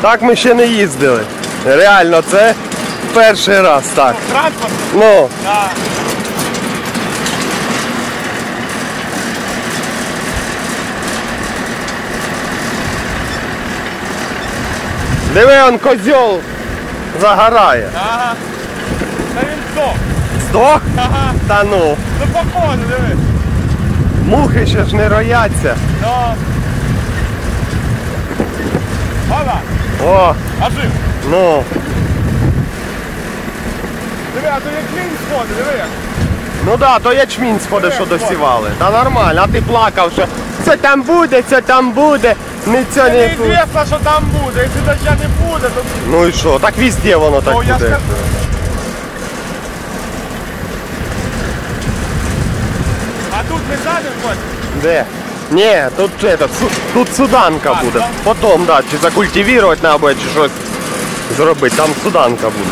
Так ми ще не їздили. Реально, це перший раз так. Транспорт? Ну. Так. Диви, он козьол загорає. Ага. Та він здох. Здох? Ага. Та ну. Ну походу, диви. Мухи ще ж не рояться. Ну. Ага. О, А жив. ну. Диви, а то як клін сходить, диви як. Ну да, то ячмінь сходить, що досівали. Та нормально, а ти плакав, що це там буде, це там буде. Нічого Це не тут. неізвісно, що там буде. Якщо доща не буде, то... Ну і що? Так везде воно так Ну, я буде. скажу. А тут не задим ходить? Де? Ні, тут суданка А, буде. так? Потім, да, чи закультивувати треба, чи щось зробити. Там суданка буде.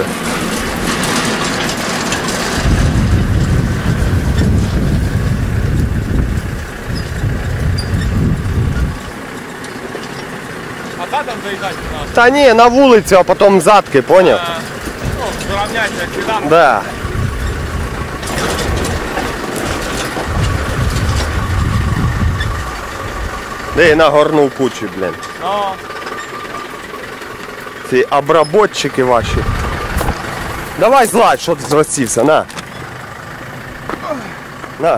А задом заїжджати у нас? Та ні, на вулицю, а потім задки, поняв? Ну, зрівняйся, як сюди. Да. Де нагорнув кучу, блін. Ну, Ці обработчики ваші. Давай зладь, що ти зростився, на. На.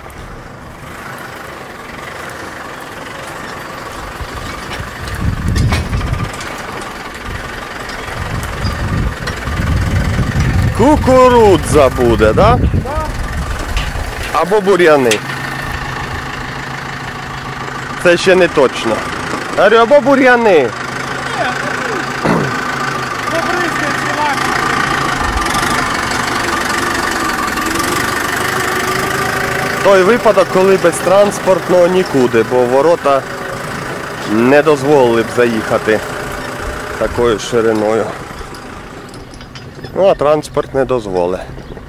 Кукурудза буде, да? Або бур'яни. Це ще не точно. Говорю, або бур'яни. побризкай ціла. Той випадок, коли без транспортного нікуди, бо ворота не дозволили б заїхати такою шириною. Ну, а транспорт не дозволить.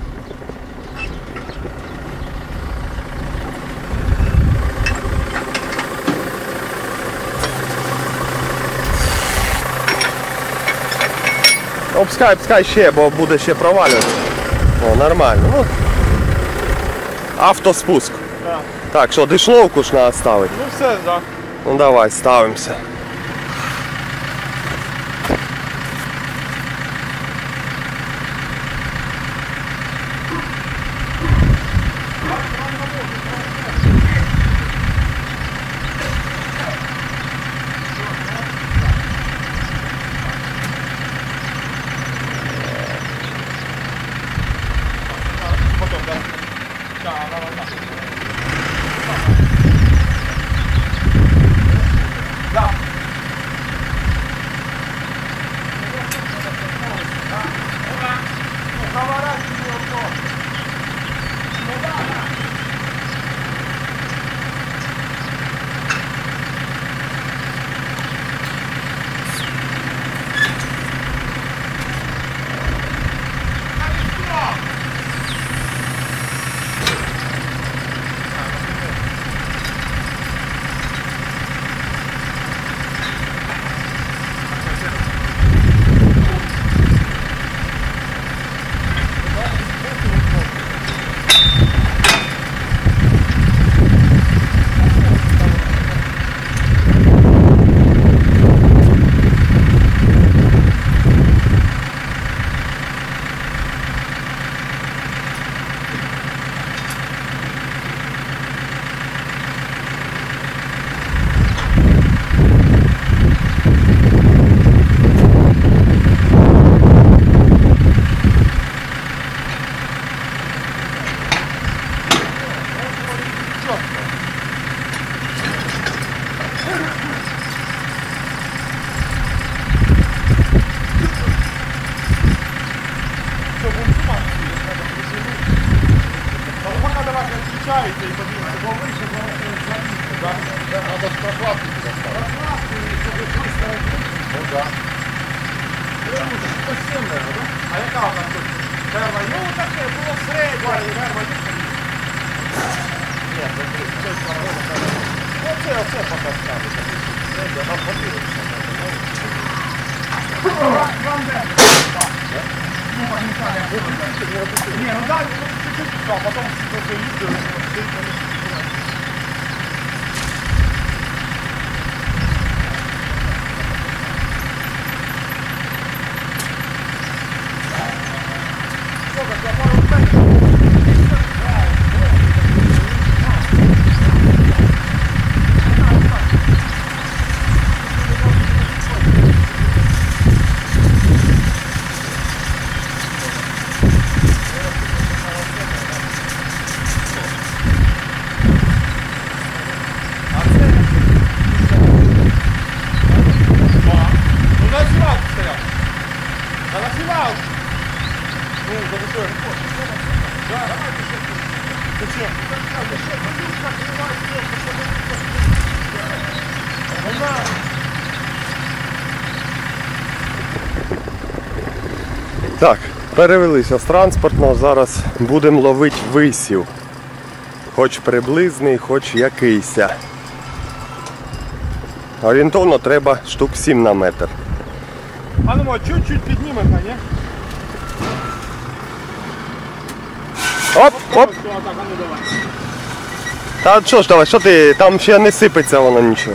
Пускай ще, бо буде ще провалюватися. О, нормально. Ну, автоспуск. Так. Так, що, дишловку ж треба ставити? Ну все, так. Ну давай, ставимося. Потім, так. Так, давай. Так. Включається і подивимося, бо вище, бо треба ж прокладки поставити. Ну так. А яка там тут? Перва? Ну таке, було середня. Перва є? Ні, це паровода. Оце поки ставити. Нам подивимося. Не, ну да, чуть-чуть, а потом просто ездил. Так, перевелися з транспортного, зараз будемо ловити висів. Хоч приблизний, хоч якийсь. Орієнтовно треба штук 7 на метр. А ну вот, чуть-чуть піднімемо, не? Оп, оп! Все, так, а ну давай. Та що ж давай, що ти, там ще не сипеться воно нічого.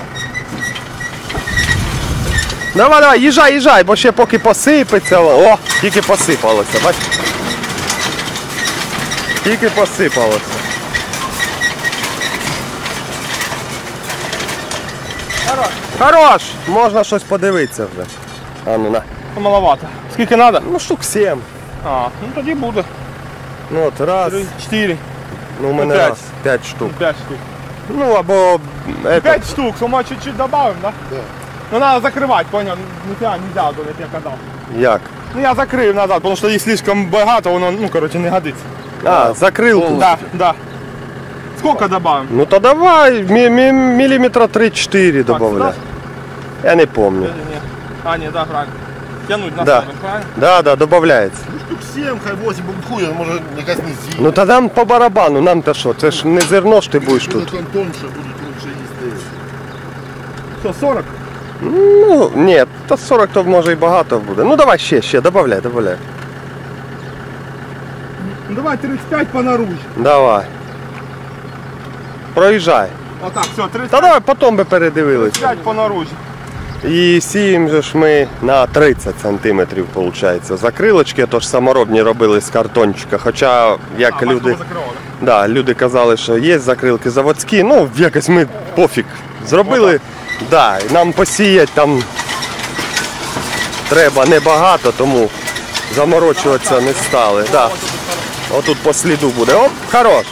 Давай, давай, їжджай, їжджай, бо ще поки посипеться воно. О, тільки посипалося, бач? Тільки посипалося. Хорош. Хорош! Можна щось подивитися вже. А ну на. Маловато. Скільки треба? Ну штук 7. А, ну тоді буде. Ну от раз. 3, 4, Ну у мене 5. раз. 5 штук. 5 штук. Ну або... 5 штук, сама чуть-чуть добавим, да? Да. Ну надо закрывать, понял? Нельзя, я тебе казав. Як? Ну я закрив назад, тому що їх слишком багато, воно, ну короче, не годиться. А, закрилку. Да, да. Сколько добавим? Ну то давай, міліметра 3-4 добавляй. Я не помню. А, ні, да, правильно. Тянуть на Да. себе, правильно? Да, да, додається. Ну, штук 7, хай 8, бо хуя, може якась не з'їсть. Ну та нам по барабану, нам то що? Це ж не зерно ж ти будеш Буде тут. тонше, будуть лучше їсти. Що, 40? Ну, ні, то 40 то може і багато буде. Ну давай ще, додай. Ну давай 35 по наружі. Давай. Проїжджай. Отак, все, Та 35 давай потім би передивилися. по наружі. І сіємо же ж ми на 30 сантиметрів, виходить. Закрилочки, то ж саморобні робили з картончика. Хоча, як люди, да, люди казали, що є закрилки заводські, ну якось ми пофіг зробили. Да, і нам посіяти там треба небагато, тому заморочуватися не стали. Да. Отут по сліду буде. Оп, хорош.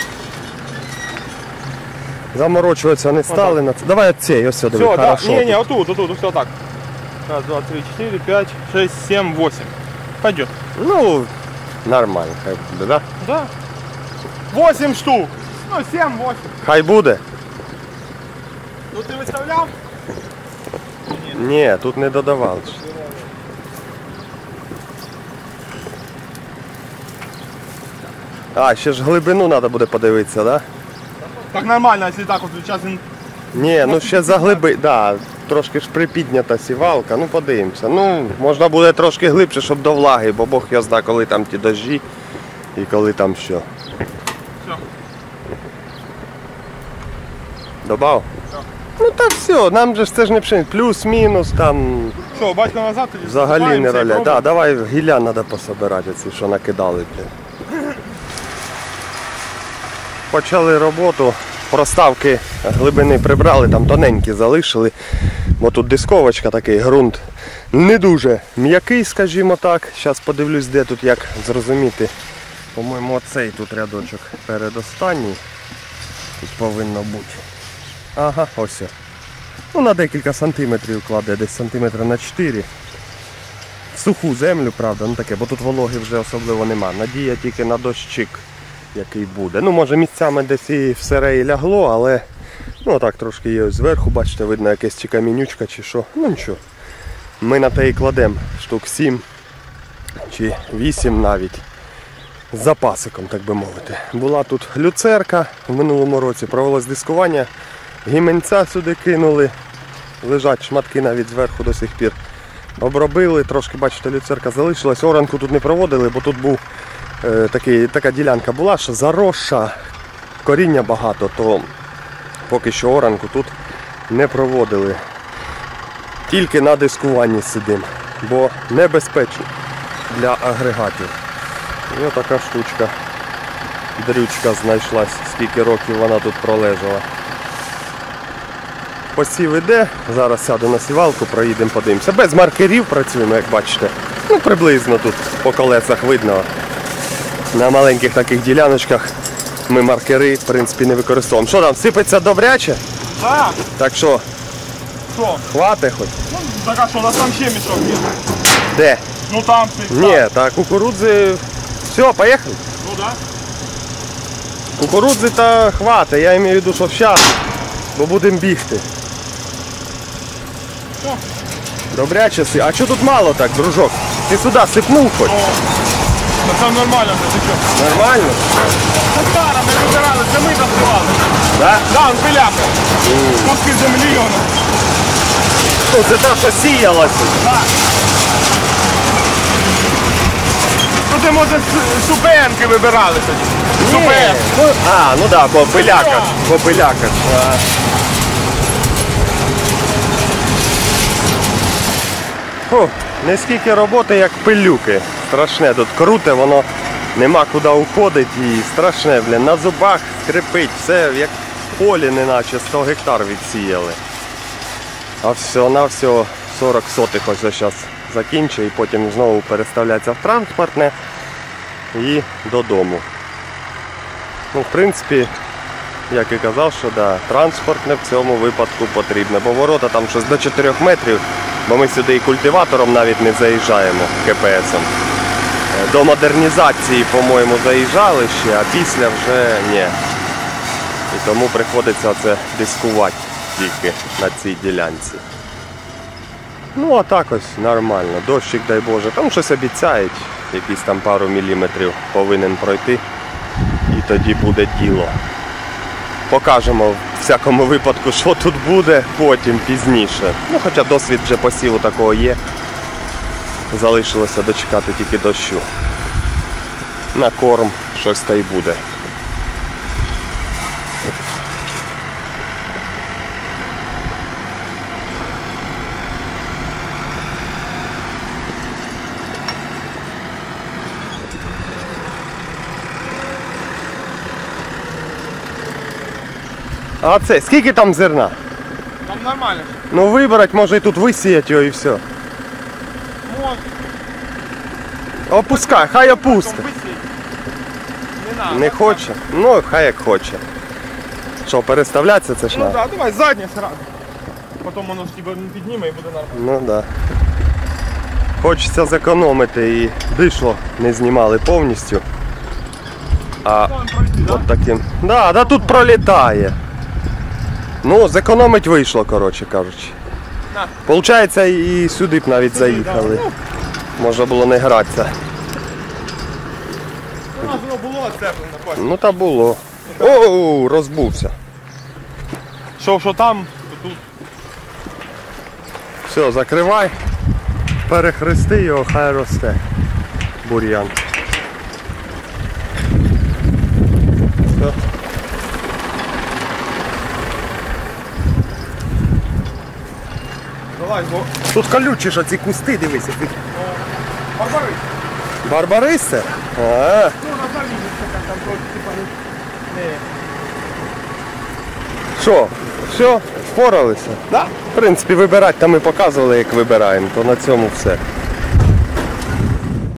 Заморочуватися не стали. На це. Давай оцей, ось сюди, Все, да, хорошо. не, отут, все так. Раз, два, три, 4, 5, 6, 7, 8. Пойдет. Ну, нормально, хай буде, да? Да. 8 штук. Ну, 7, 8. Хай буде? Ну ти виставляв? Ні, тут не додавали. А, ще ж глибину треба буде подивитися, да? Так нормально, якщо так от зараз він... Ні, ну ще заглиби, да, трошки ж припіднята сівалка, ну подивимося. Ну, можна буде трошки глибше, щоб до влаги, бо Бог його знає, коли там ті дощі і коли там що. Все. Добав? Так. Ну так все, нам же ж це ж не пшениця. Плюс-мінус там Що, батько назад тоді? взагалі не Збираємося і роля. Да, пробуємо? давай гілля треба пособирати, ці, що накидали. Почали роботу, проставки глибини прибрали, там тоненькі залишили, бо тут дисковочка, такий ґрунт не дуже м'який, скажімо так. Зараз подивлюсь, де тут, як зрозуміти. По-моєму, оцей тут рядочок передостанній. Тут повинно бути. Ага, ось. Ну, на декілька сантиметрів кладе, десь сантиметра на 4. Суху землю, правда, ну таке, бо тут вологи вже особливо нема. Надія тільки на дощик, який буде. Ну, може місцями десь і все і лягло, але ну так трошки є ось зверху, бачите, видно якась чи камінючка, чи що. Ну нічого. Ми на те і кладемо штук 7 чи 8 навіть. З запасиком, так би мовити. Була тут люцерка в минулому році, провелось дискування, гіменця сюди кинули. Лежать шматки навіть зверху до сих пір. Обробили, трошки, бачите, люцерка залишилась. Оранку тут не проводили, бо тут був така ділянка була, що заросша, коріння багато, то поки що оранку тут не проводили. Тільки на дискуванні сидимо, бо небезпечно для агрегатів. І отака штучка, дрючка знайшлась, скільки років вона тут пролежала. Посів іде, зараз сяду на сівалку, проїдемо, подивимося. Без маркерів працюємо, як бачите. Ну, приблизно тут по колесах видно. На маленьких таких діляночках ми маркери, в принципі, не використовуємо. Що там, сипеться добряче? Так, Так що, що? хватить хоч? Ну, так а що, у нас там ще мішок є. Де? Ну там ти. Ні, так кукурудзи... Все, поїхали. Ну да. Кукурудзи та хватить, я маю в виду, що зараз, бо будемо бігти. О. Добряче си. А що тут мало так, дружок? Ти сюди сипнув хоч? Та це нормально, ти що? Нормально? Це стара, ми вибирали, це ми засивали. Да? Да, он пиляка. Куски землі воно. Ну, це та, що сіялася. Так. Ну ти, може, супенки вибирали тоді. Супен. Ну да, по пиляках. По пиляках. Фу, не скільки роботи, як пилюки. Страшне, тут круте, воно нема куди уходить і страшне, блін, на зубах скрипить, все як в полі, неначе 100 гектар відсіяли. А все-навсього 40 сотих ось зараз закінчу і потім знову переставляється в транспортне і додому. Ну, в принципі, як і казав, що да, транспортне в цьому випадку потрібне, бо ворота там щось до 4 метрів, бо ми сюди і культиватором навіть не заїжджаємо КПСом. До модернізації, по-моєму, заїжджали ще, а після вже ні. І тому приходиться це дискувати тільки на цій ділянці. Ну а так ось нормально, дощик, дай Боже, там щось обіцяють, якісь там пару міліметрів повинен пройти і тоді буде діло. Покажемо в всякому випадку, що тут буде потім, пізніше. Ну хоча досвід вже посіву такого є, залишилося дочекати тільки дощу. На корм щось та й буде. А це, скільки там зерна? Там нормально. Ну вибрати, може і тут висіять його і все. Може. Опускай, хай опусти. Не надо. Не хоче? Ну, хай як хоче. Що, переставлятися це ж Ну надо? так, давай заднє сразу. Потім воно ж тебе підніме і буде нормально. Ну да. Хочеться зекономити і дишло не знімали повністю. А от таким. Да, тут пролітає. Ну, зекономить вийшло, коротше кажучи. На. Получається, і сюди б навіть заїхали. Можна було не гратися. У нас воно було оцеплено, Костя. Ну та було. Оу, розбувся. Що там, то тут. Все, закривай. Перехрести його, хай росте. Бур'ян. Все. Давай, бо. Тут колючі ж ці кусти, дивися. Барбари. Барбариси? А, Ну, на залізі, там трохи, типа, не. що? Все, впоралися? Да? В принципі, вибирати там ми показували, як вибираємо, то на цьому все.